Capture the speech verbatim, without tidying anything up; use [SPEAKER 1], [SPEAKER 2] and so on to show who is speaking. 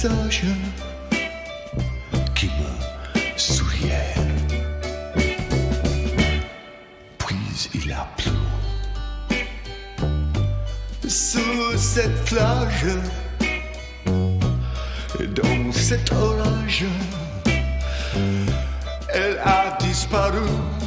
[SPEAKER 1] visage qui me souriait. Puis il a plu. Sous cette plage, dans cet orage, elle a disparu.